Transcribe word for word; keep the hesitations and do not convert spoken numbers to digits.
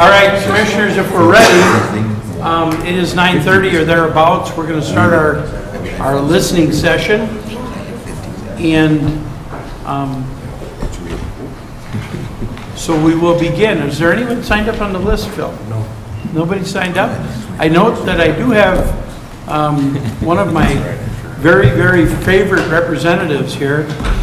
All right, commissioners, if we're ready, um, it is nine thirty or thereabouts. We're going to start our our listening session, and um, so we will begin. Is there anyone signed up on the list, Phil? No. Nobody signed up? I note that I do have um, one of my very, very favorite representatives here,